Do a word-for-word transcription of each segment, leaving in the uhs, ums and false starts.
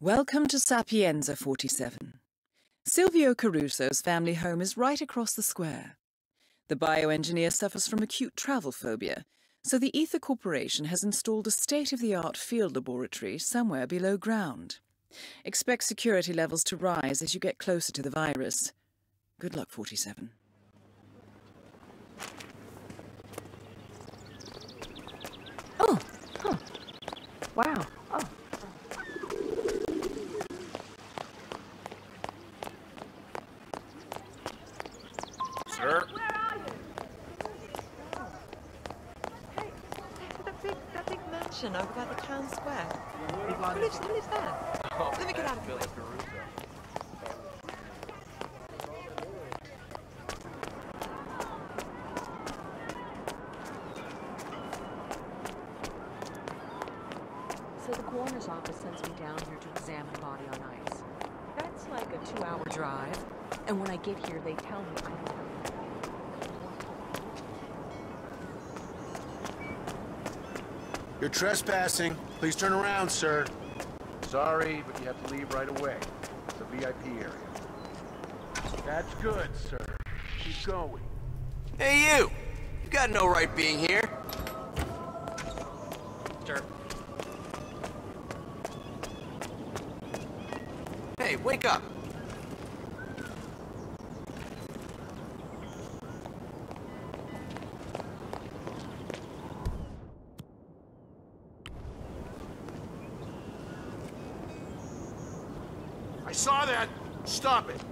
Welcome to Sapienza forty-seven. Silvio Caruso's family home is right across the square. The bioengineer suffers from acute travel phobia, so the Ether Corporation has installed a state-of-the-art field laboratory somewhere below ground. Expect security levels to rise as you get closer to the virus. Good luck, forty-seven. Oh, huh. Wow. Oh. Sir? Where are you? Hey, that big, that big mansion over by the town square. Who lives, who lives there? Oh, Let me get out of the way. So the coroner's office sends me down here to examine a body on ice. That's like a two-hour drive, and when I get here, they tell me I don't have. You're trespassing. Please turn around, sir. Sorry, but you have to leave right away. It's a V I P area. That's good, sir. Keep going. Hey, you! You got no right being here. Sir. Hey, wake up! I saw that. Stop it.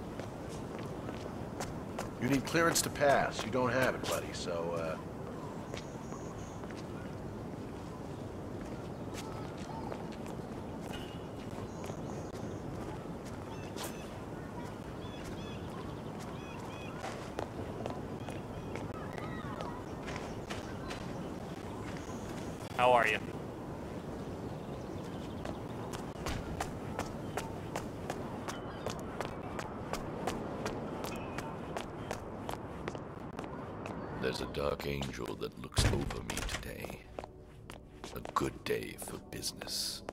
You need clearance to pass. You don't have it, buddy, so, uh... How are you? There's a dark angel that looks over me today. A good day for business.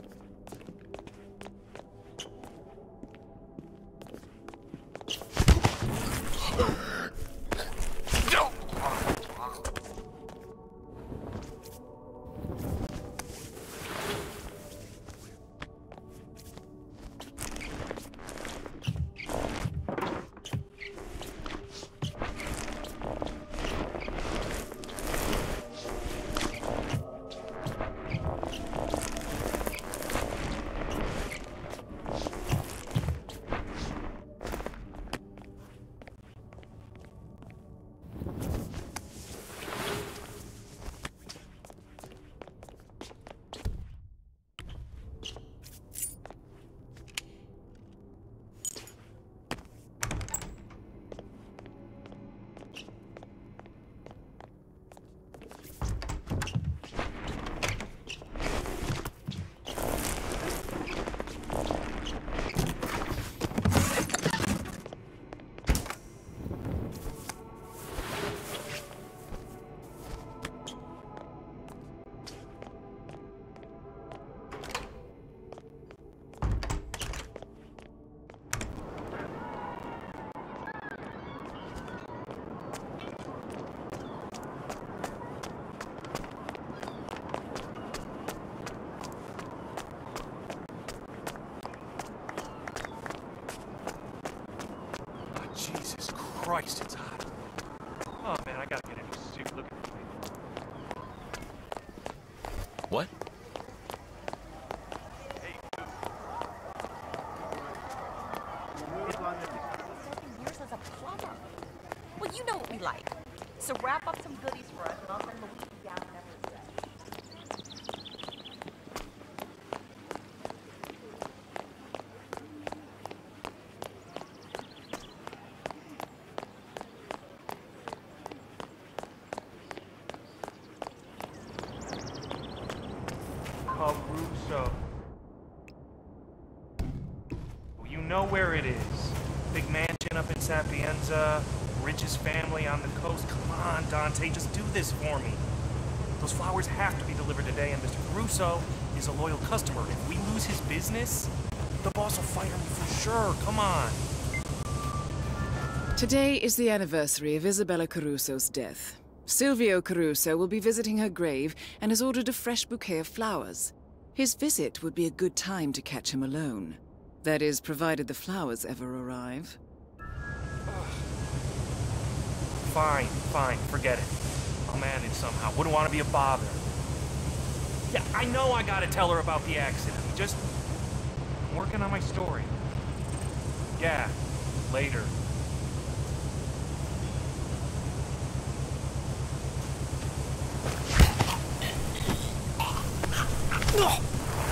Jesus Christ, it's hot. Oh man, I gotta get a new suit. Look at me. What? Hey, Years as a plumber. Well, you know what we like. So wrap up some goodies for us, and I'll send Luigi down whenever it's ready. Caruso. You know where it is. Big mansion up in Sapienza, richest family on the coast. Come on, Dante, just do this for me. Those flowers have to be delivered today, and Mister Caruso is a loyal customer. If we lose his business, The boss will fire me for sure. Come on. Today is the anniversary of Isabella Caruso's death. Silvio Caruso will be visiting her grave and has ordered a fresh bouquet of flowers. His visit would be a good time to catch him alone. That is, provided the flowers ever arrive. Fine, fine, forget it. I'll manage somehow. Wouldn't want to be a bother. Yeah, I know I gotta tell her about the accident. Just... I'm working on my story. Yeah, later. Ugh!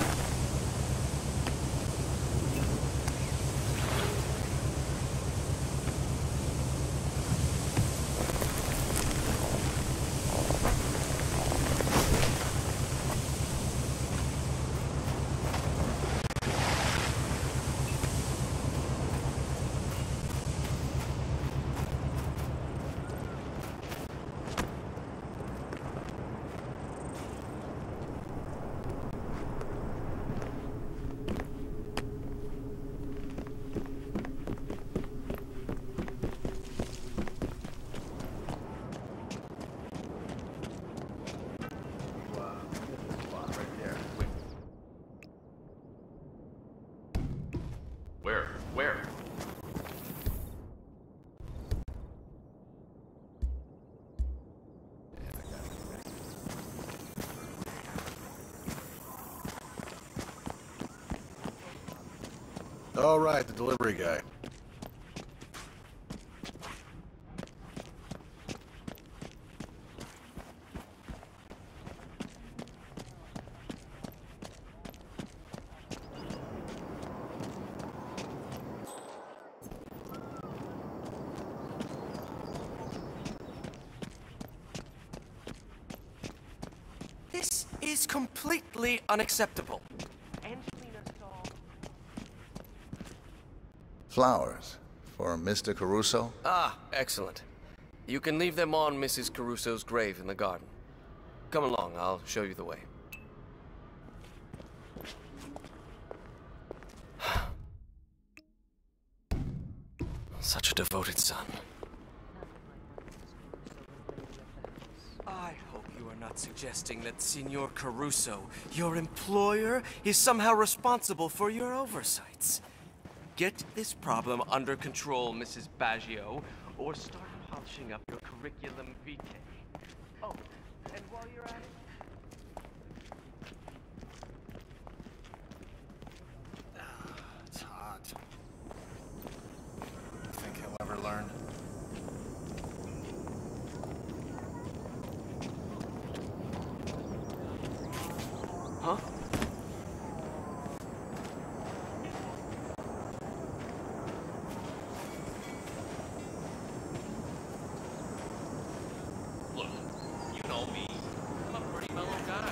Where? Where? All right, the delivery guy. This is completely unacceptable. Flowers for Mister Caruso? Ah, excellent. You can leave them on Missus Caruso's grave in the garden. Come along, I'll show you the way. Such a devoted son. I hope you are not suggesting that Signor Caruso, your employer, is somehow responsible for your oversights. Get this problem under control, Missus Baggio, or start polishing up your curriculum vitae. Oh, and while you're at it... It's hot. You think he'll ever learn? Huh? Look, you know me. I'm a pretty mellow guy.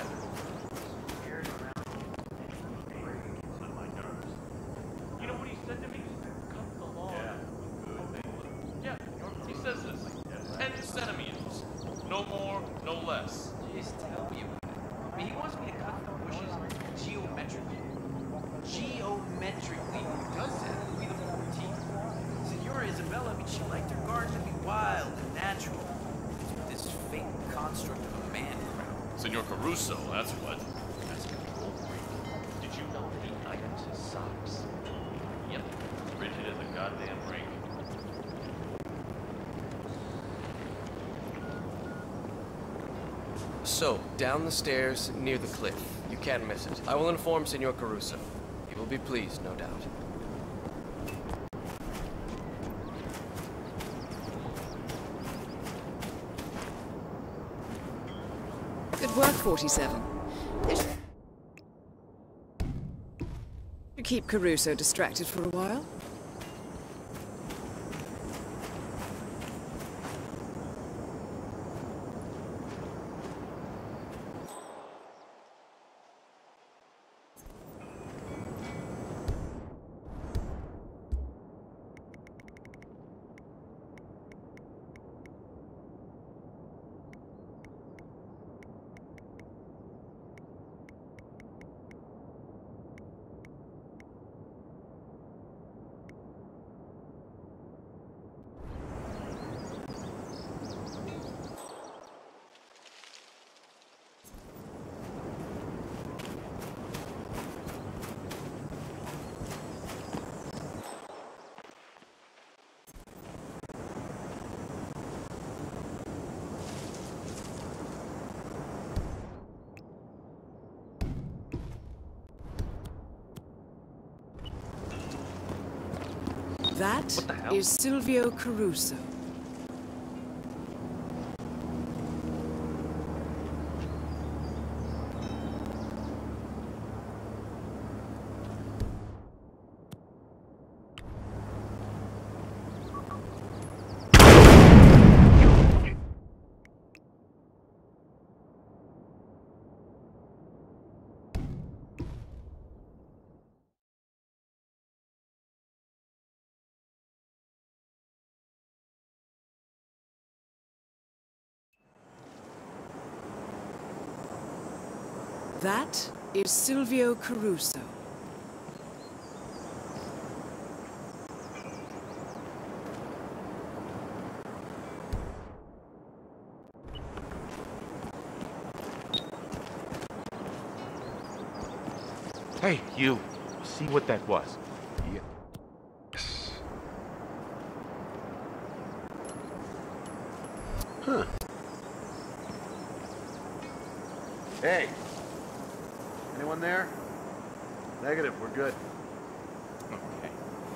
You know what he said to me? Cut the law. Yeah, he says this. Ten centimeters. No more, no less. Just tell me about it. I mean, he wants me to cut the bushes geometrically. Geometrically. Who does that? Louis the fourteenth. Senora Isabella, I mean, she liked her garden to be wild and natural. This fake construct of a man crowd. Senor Caruso, that's what. That's cool. Did you know that he irons his socks? Yep. Rigid as a goddamn ring. So, down the stairs, near the cliff. You can't miss it. I will inform Signor Caruso. He will be pleased, no doubt. Good work, forty-seven. You keep Caruso distracted for a while. That What the hell? is Silvio Caruso. That is Silvio Caruso. Hey, you. See what that was? Yes. Huh. Hey. Anyone there? Negative, we're good. Okay.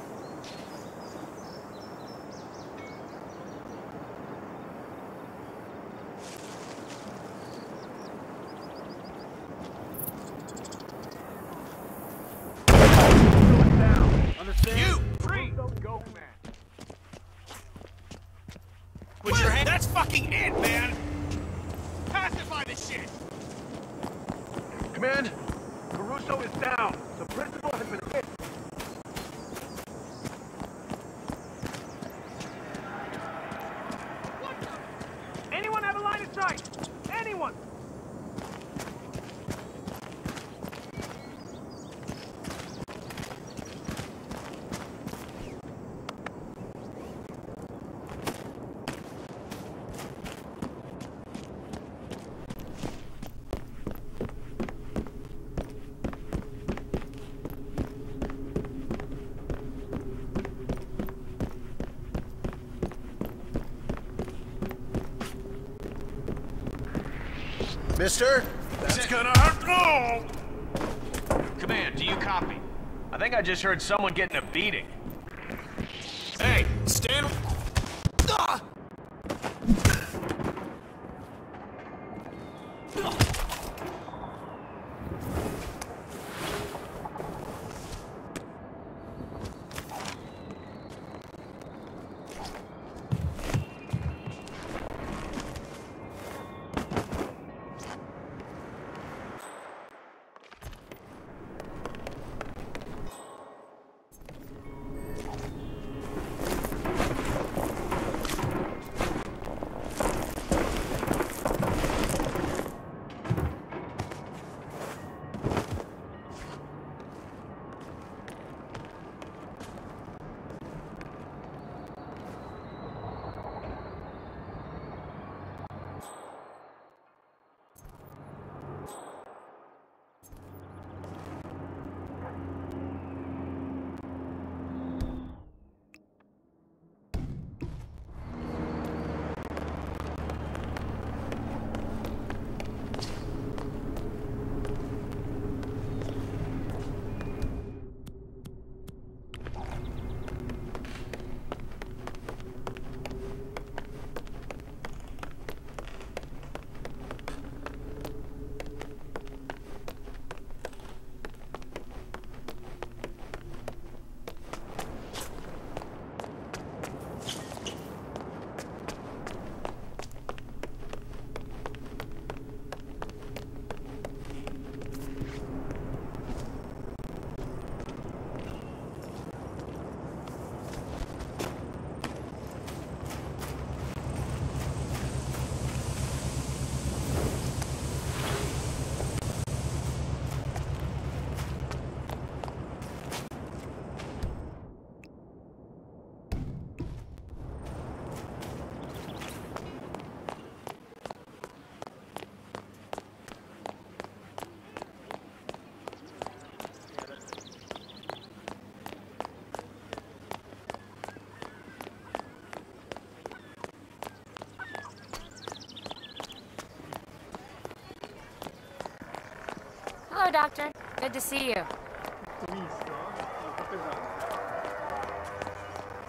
Understand? You! Free! Go, man. Put your hand. That's fucking it, man! Pacify this shit! Command, Caruso is down. The principal has been hit. Anyone have a line of sight? Anyone? Mister? That's gonna hurt. No! Command, do you copy? I think I just heard someone getting a beating. Hey, stand. Ah! Hello, Doctor. Good to see you.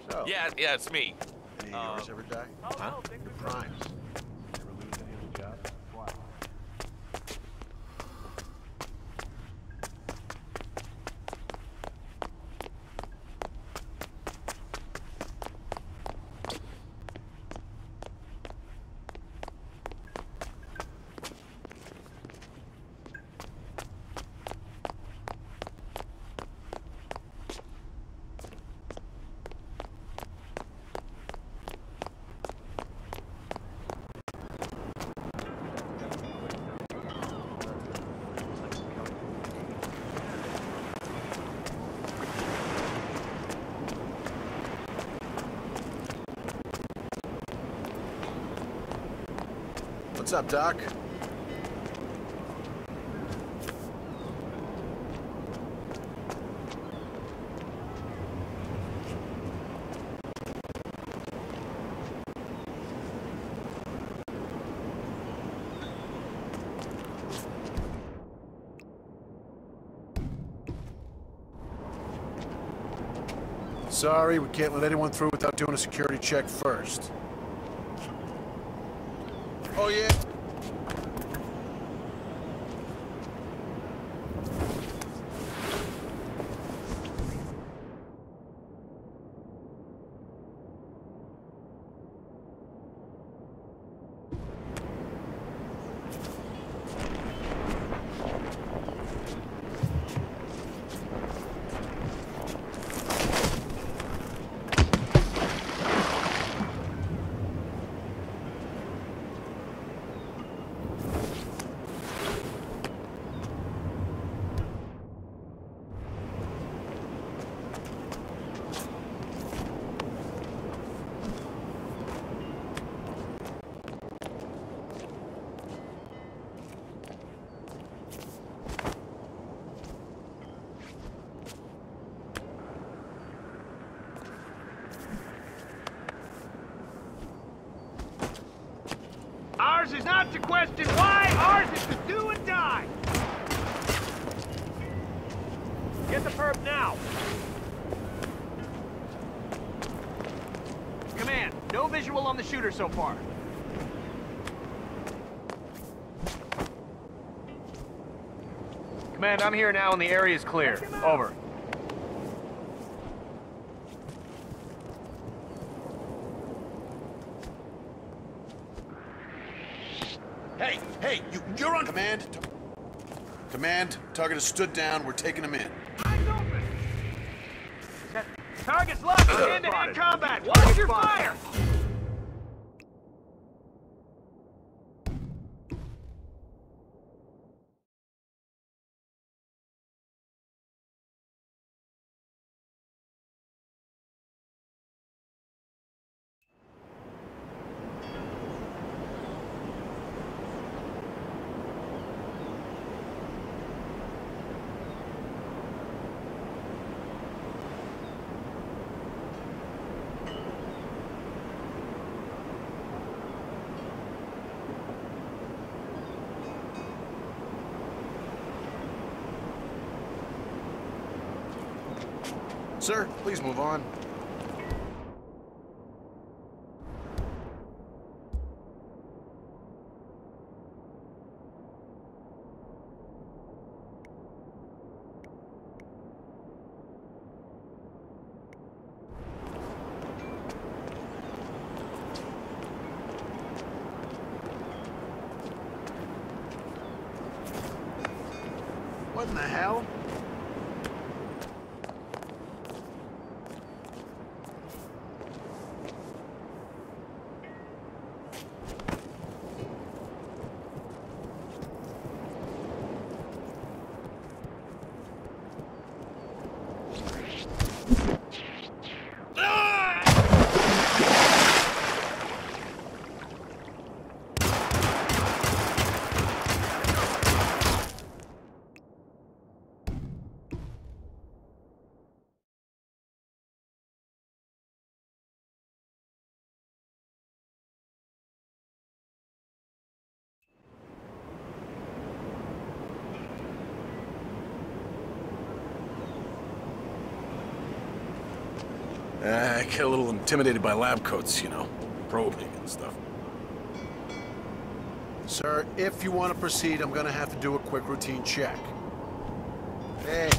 So, Yeah, yeah, it's me. any Uh, of yours ever die? Huh? Your primes. Never lose any of the jobs? Why? What's up, Doc? Sorry, we can't let anyone through without doing a security check first. Oh, yeah? Ours is not to question why, ours is to do and die! Get the perp now! Command, no visual on the shooter so far. Command, I'm here now and the area is clear. Over. Hey, hey, you, you're on command. T command, target has stood down. We're taking him in. Eyes open! Target's locked in hand-to-hand combat! Watch your fire! Sir, please move on. What in the hell? I get a little intimidated by lab coats, you know, probing and stuff. Sir, if you want to proceed, I'm gonna have to do a quick routine check. Hey.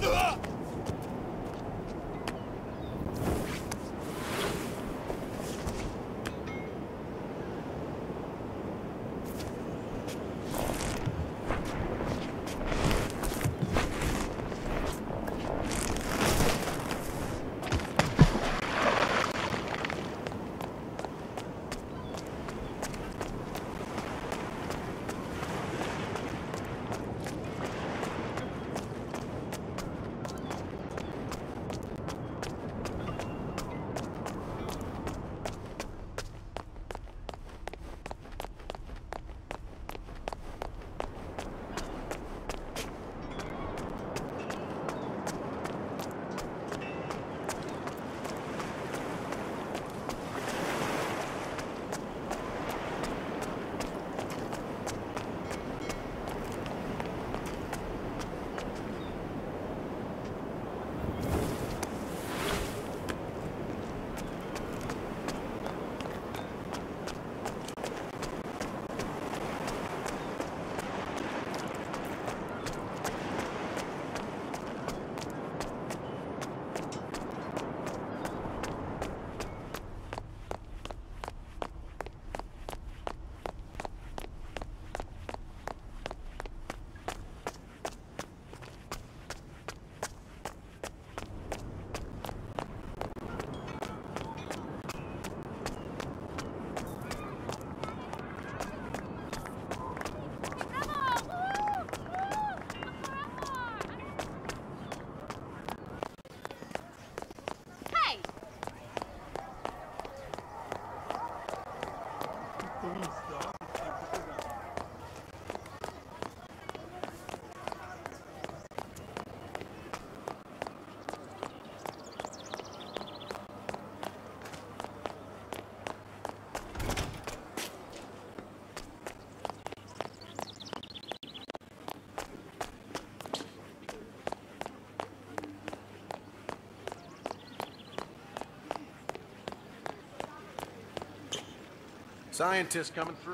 Scientist coming through.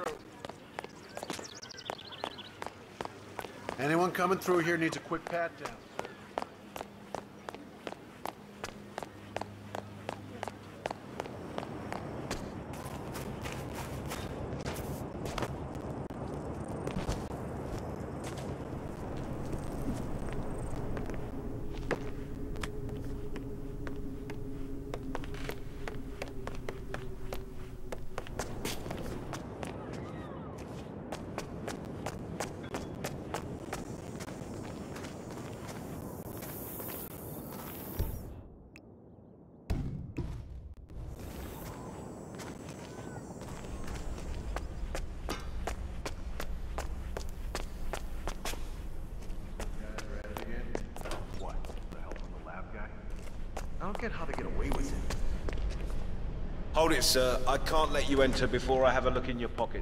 Anyone coming through here needs a quick pat down, sir. I don't get how they get away with it. Hold it, sir. I can't let you enter before I have a look in your pockets.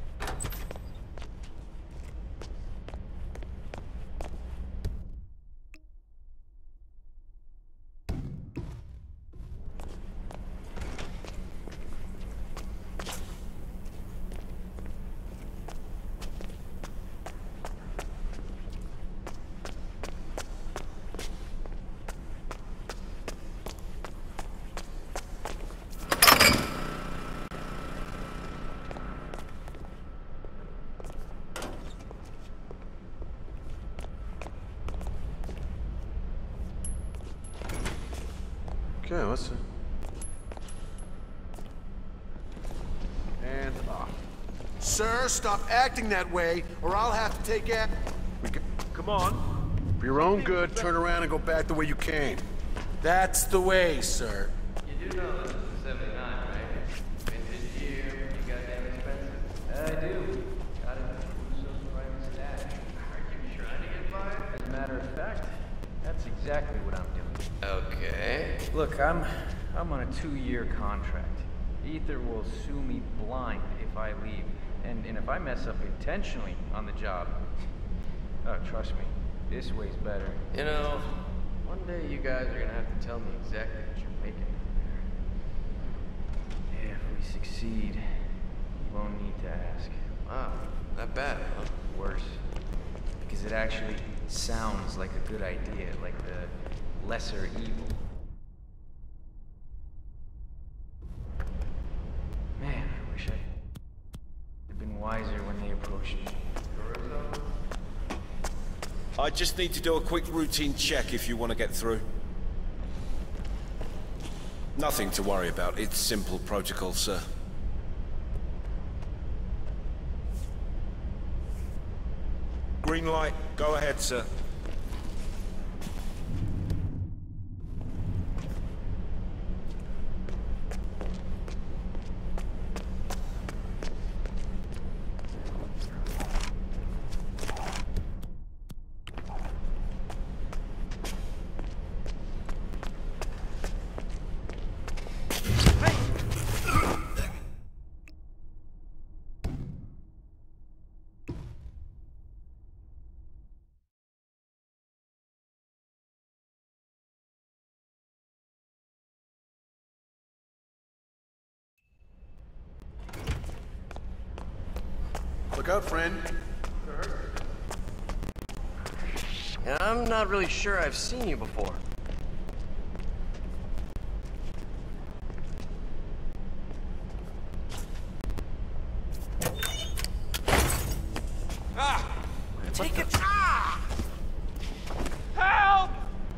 Okay, what's it? And off. Sir, stop acting that way, or I'll have to take it. Come on. For your own good, turn around and go back the way you came. That's the way, sir. You do know this is the seventy-nine, right? Vintage year, you goddamn expensive. I do. Got it from Russo's private stash. Are you trying to get by? As a matter of fact, that's exactly what I'm doing. Okay. Look, I'm I'm on a two-year contract. Ether will sue me blind if I leave, and and if I mess up intentionally on the job, oh, trust me, this way's better. You know, one day you guys are gonna have to tell me exactly what you're making. we succeed, you won't need to ask. Wow, that bad, huh? Worse. Because it actually sounds like a good idea, like the lesser evil. Man, I wish I had been wiser when they approached me. I just need to do a quick routine check if you want to get through. Nothing to worry about. It's simple protocol, sir. Green light. Go ahead, sir. Look out, friend. And I'm not really sure I've seen you before. Ah! Take it. Ah! Help!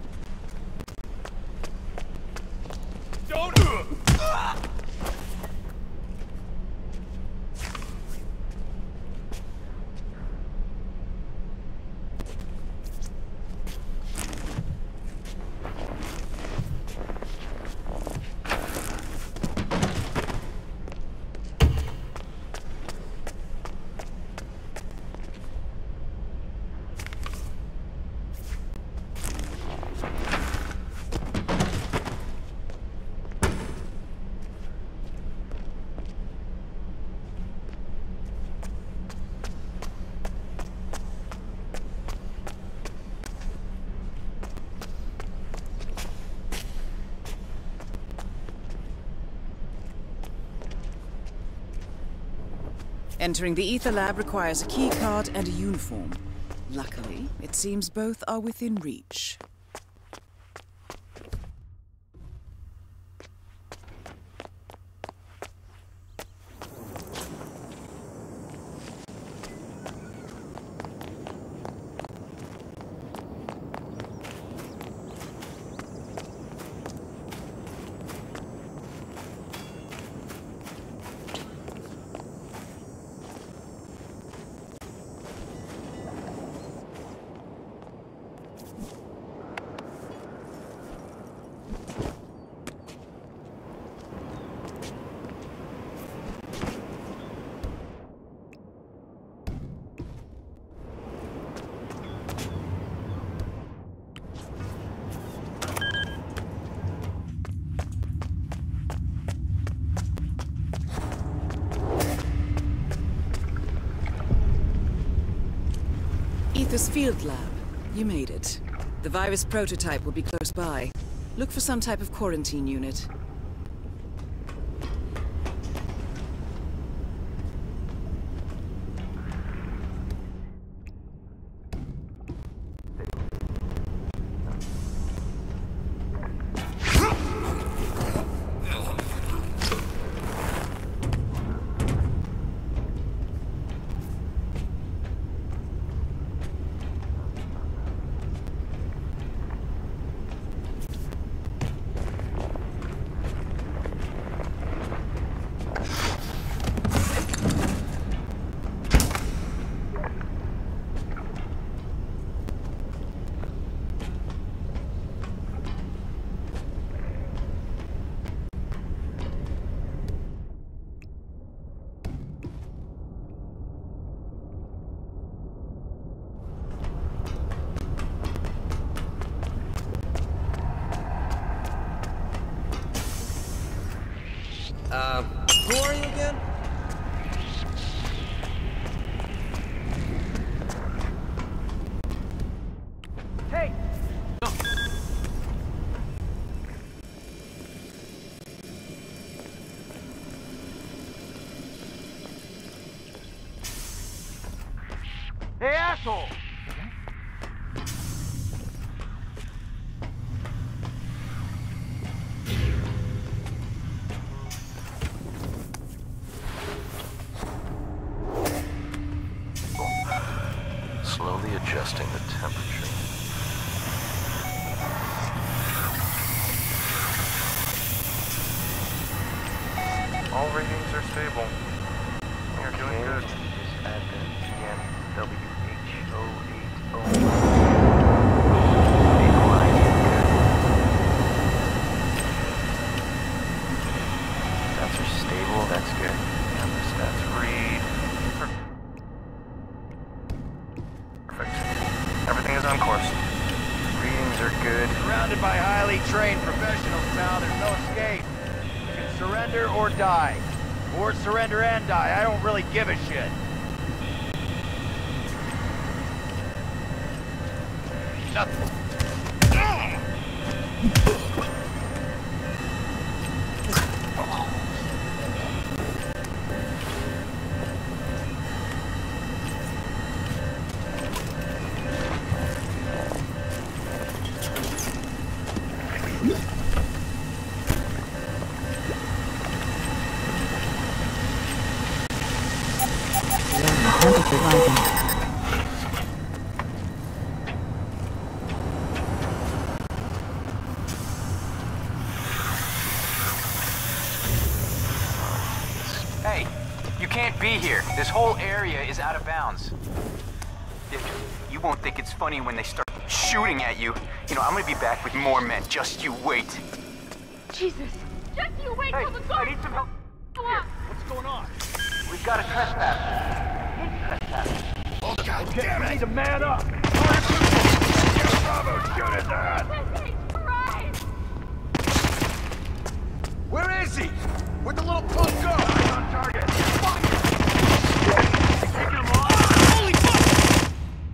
Don't. Ah! Entering the Ether Lab requires a key card and a uniform. Luckily, it seems both are within reach. Ether's field lab. You made it. The virus prototype will be close by. Look for some type of quarantine unit. Hey, asshole! Slowly adjusting the temperature. All readings are stable. We are doing good. Is at the P M W H O eight oh. Stats are stable, that's good. Camera stats read. Perfect. Everything is on course. Readings are good. Surrounded by highly trained professionals now, there's no escape. You can surrender or die. Or surrender and die. I don't really give a shit. Nothing. Temperature rising. Hey, you can't be here. This whole area is out of bounds. You won't think it's funny when they start shooting at you. You know, I'm gonna be back with more men. Just you wait. Jesus. Just you wait till the guard. I need some help. Here, what's going on? We've got a trespass. Trespass. Oh, God damn it! We need to man up! Bravo, shoot his ass! Where is he? Where'd the little punk go? He's on target. Fuck! Taking him off! Holy fuck!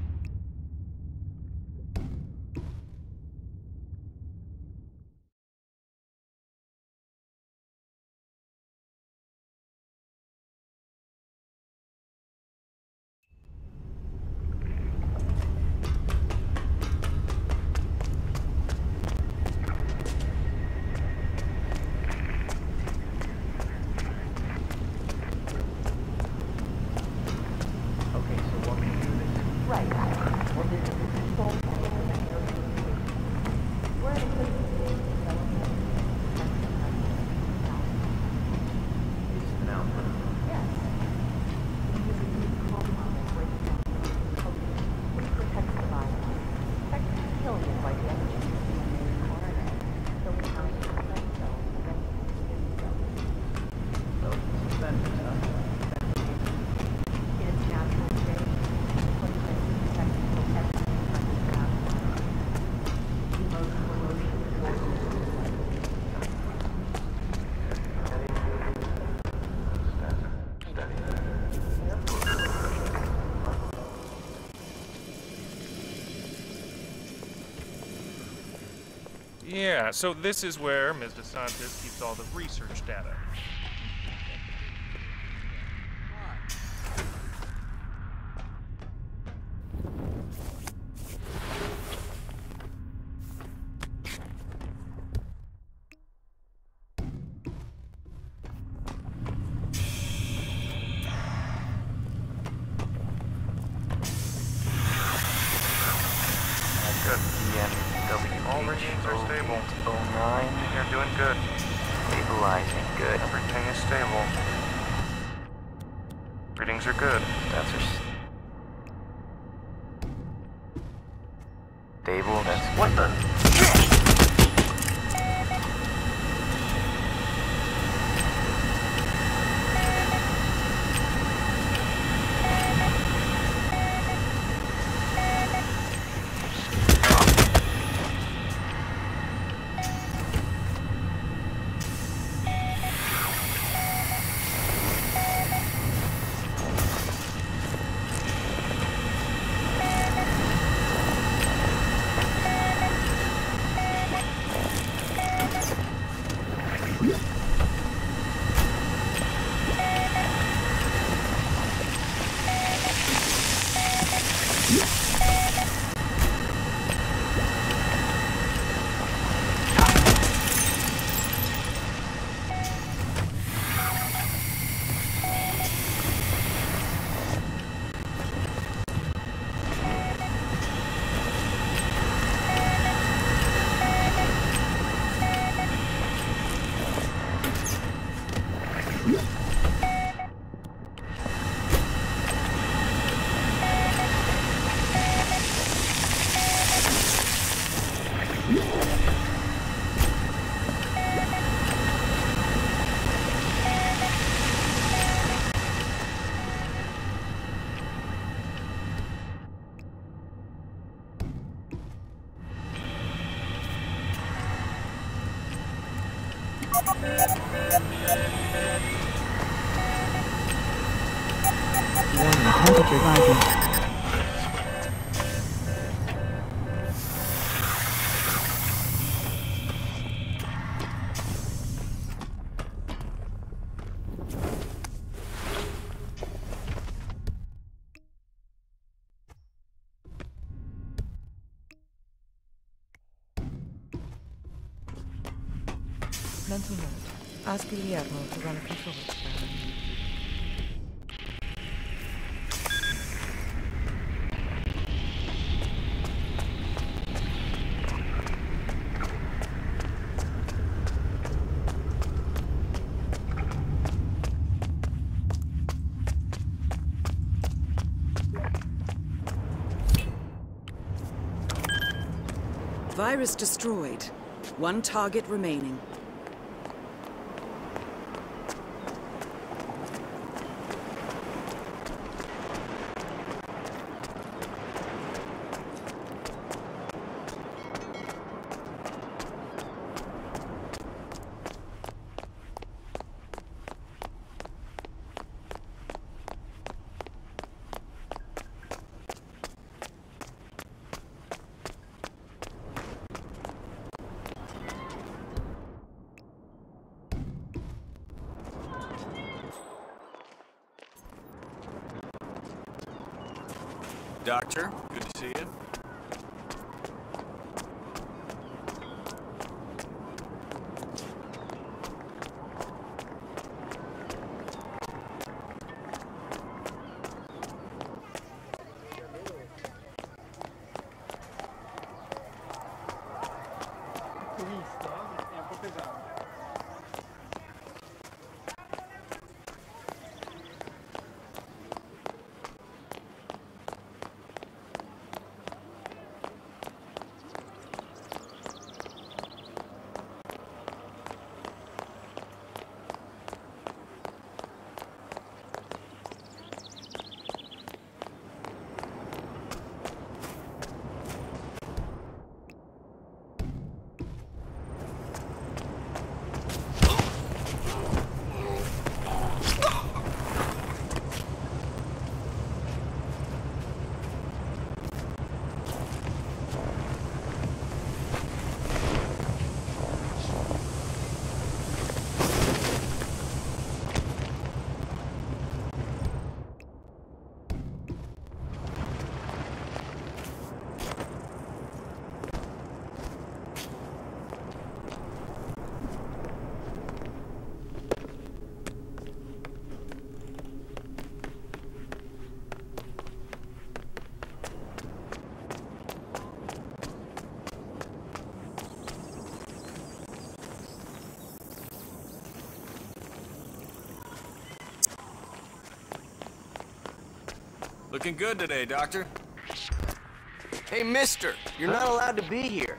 Yeah, so this is where Miz DeSantis keeps all the research data. All readings are stable. oh nine. You're doing good. Stabilizing. Good. Everything is stable. Readings are good. That's are stable. That's what the. Temperature rising. Mental note. Ask Guillermo to run a control experiment. Virus destroyed. One target remaining. Doctor, good to see you. Looking good today, Doctor. Hey, mister, you're not allowed to be here.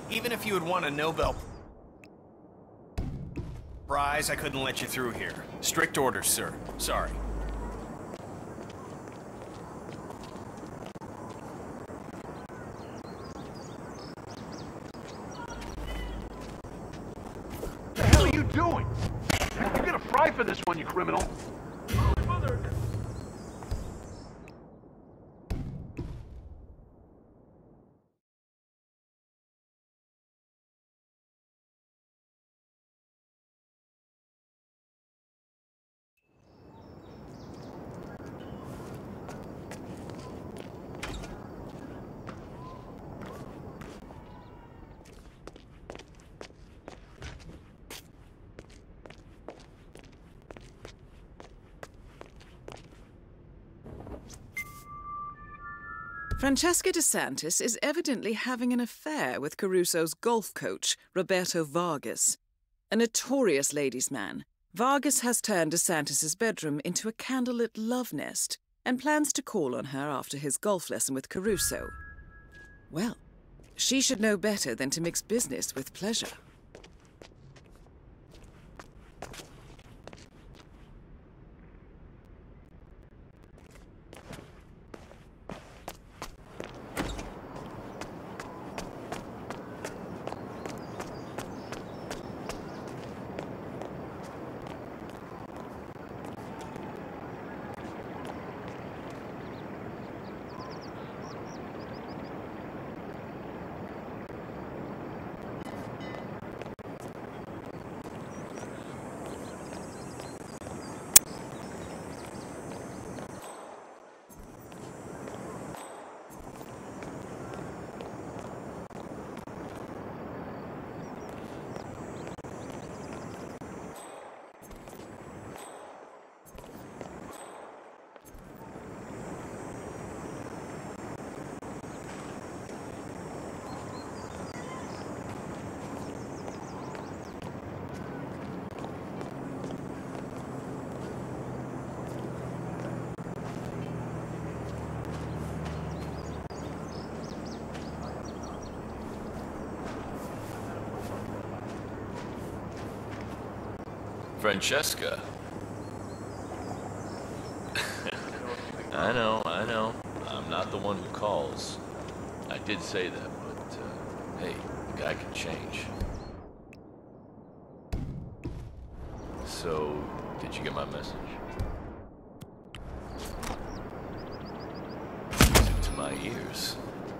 Even if you had won a Nobel Prize, I couldn't let you through here. Strict orders, sir. Sorry. What the hell are you doing? You're gonna fry for this one, you criminal. Francesca DeSantis is evidently having an affair with Caruso's golf coach, Roberto Vargas. A notorious ladies' man, Vargas has turned DeSantis's bedroom into a candlelit love nest and plans to call on her after his golf lesson with Caruso. Well, she should know better than to mix business with pleasure. Francesca. I know, I know. I'm not the one who calls. I did say that, but, uh, hey, the guy can change. So, did you get my message? Music to my ears.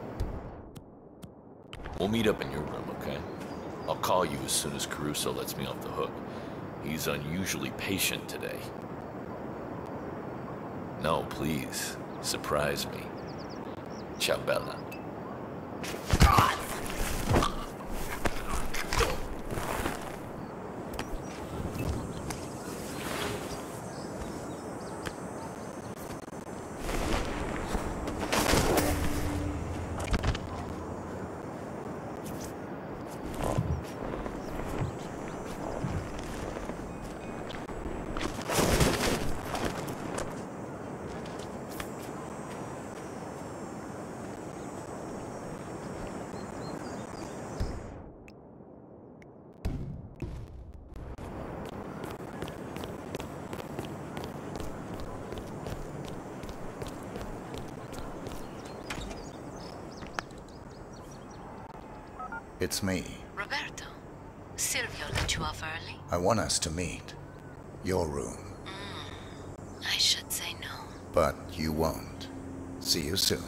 We'll meet up in your room, okay? I'll call you as soon as Caruso lets me off the hook. He's unusually patient today. No, please. Surprise me. Ciao, Bella. It's me. Roberto, Silvio let you off early? I want us to meet. Your room. Mm, I should say no. But you won't. See you soon.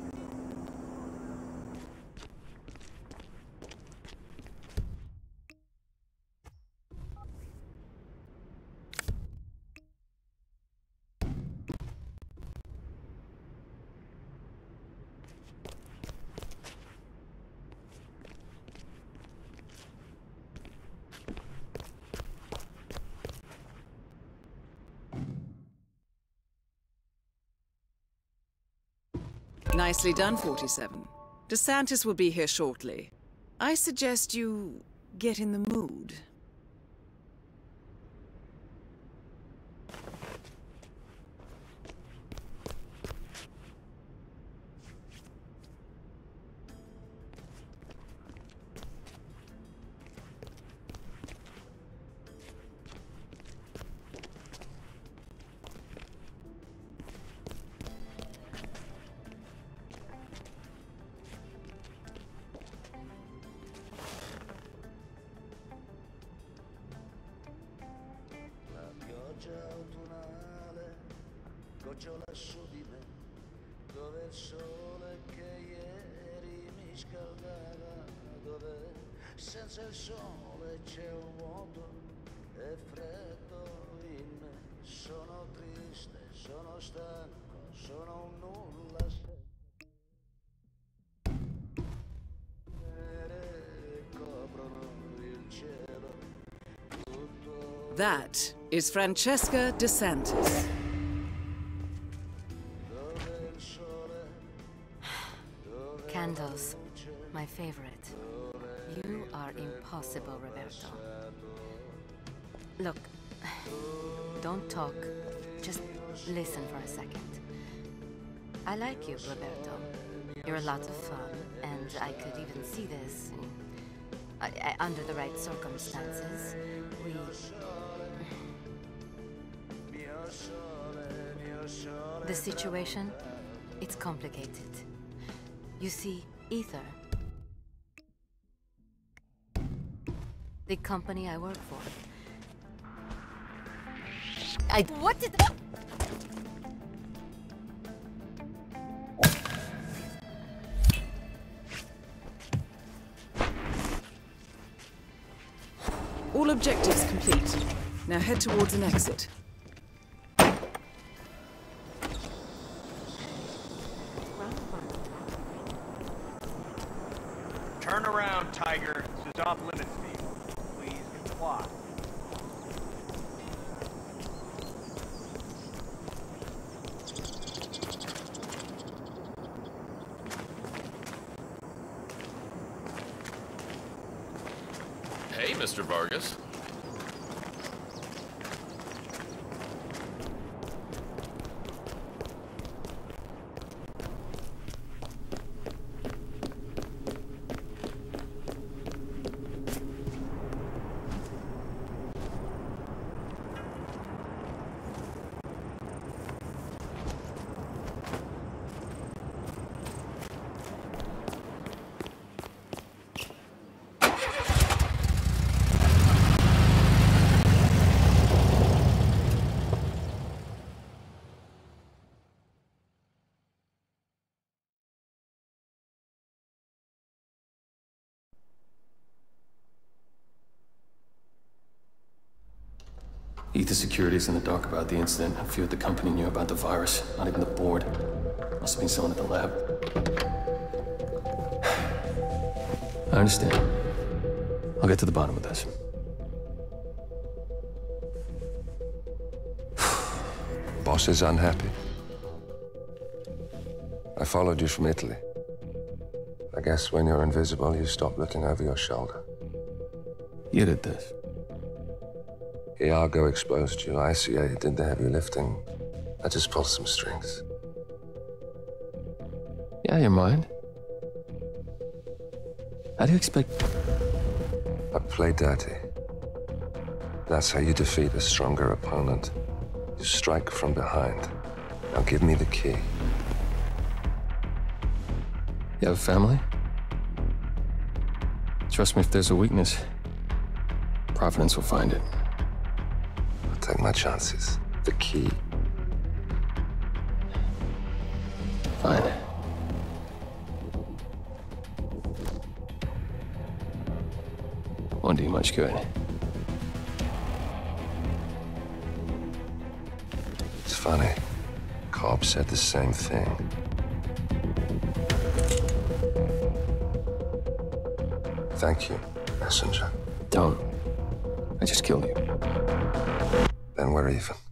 Nicely done, forty-seven. DeSantis will be here shortly. I suggest you get in the mood. Senza il sole c'è un mondo, è freddo in me. Sono triste, sono stanco, sono un nulla. Coprono il cielo. That is Francesca DeSantis. Candles, my favorite. You are impossible, Roberto. Look, don't talk. Just listen for a second. I like you, Roberto. You're a lot of fun, and I could even see this I, I, under the right circumstances. We... The situation, it's complicated. You see, Ether, the company I work for. I... What did... All objectives complete. Now head towards an exit. Turn around, Tiger. This is off limits to you. Please comply. Hey, Mister Vargas. Ether Security's in the dark about the incident. I feared the company knew about the virus, not even the board. Must have been someone at the lab. I understand. I'll get to the bottom of this. Boss is unhappy. I followed you from Italy. I guess when you're invisible, you stop looking over your shoulder. You did this. Iago exposed you. I C A did the heavy lifting. I just pulled some strings. Yeah, you mind? How do you expect... I play dirty. That's how you defeat a stronger opponent. You strike from behind. Now give me the key. You have a family? Trust me, if there's a weakness, Providence will find it. I'll take my chances. The key. Fine. Won't do you much good. It's funny. Cobb said the same thing. Thank you, messenger. Don't. I just killed you. Then we're even.